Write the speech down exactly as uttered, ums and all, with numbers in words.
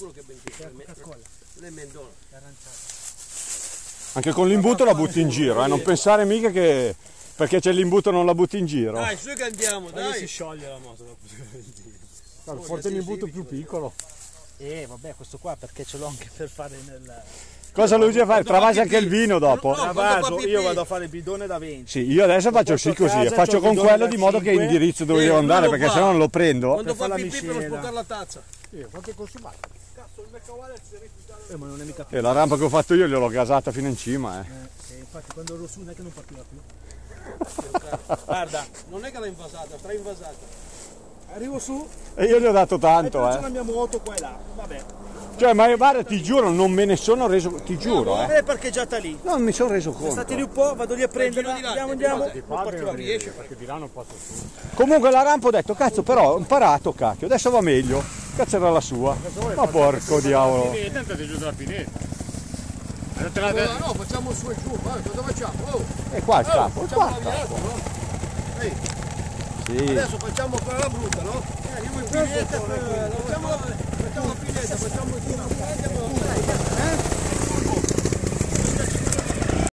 sicuro che è benzina. Non è mendona. Anche con l'imbuto la butti in giro, eh? Non pensare mica che perché c'è l'imbuto non la butti in giro. Dai, su che andiamo, dai. Si scioglie la moto dopo che benzina. No, forse l'imbuto più piccolo. Eh vabbè, questo qua perché ce l'ho anche per fare nel... Cosa lo usi a fare? Travasi anche il vino dopo? No, Travaso, io vado a fare il bidone da venti. Sì, io adesso faccio sì così, e faccio con quello di modo che indirizzo dove devo andare, perché se no non lo prendo. Quando fa la pipì per non miscela. sputtare la tazza. Io quanto è consumato? Cazzo, il meccavale si è rifiutato. Eh, ma non è mica più. E la rampa che ho fatto io gliel'ho gasata fino in cima, eh. Eh, infatti quando ero su non è che non partiva più. Guarda, Non è che l'ha invasata, stra invasata. arrivo su E io gli ho dato e tanto, c'è eh. la mia moto qua e là. Vabbè. Cioè, ma io, guarda, ti giuro, non me ne sono reso, ti giuro, eh. È parcheggiata lì. Non mi sono reso Siamo stati lì conto. un po', vado lì a prenderla. di là, Andiamo, di andiamo. là, Non partiva più. riesce perché di là non posso su. Comunque la rampa ho detto, cazzo, però ho imparato, cacchio, adesso va meglio. Cazzo era la sua. Ma porco diavolo. Tanto ti giù dalla pineta. No, no, facciamo su e giù, vai, cosa facciamo? Oh, E qua il capo, facciamo qua la il capo. virata, no? Ehi, Sì. adesso facciamo quella brutta, no? Eh, andiamo in pineta, facciamo la...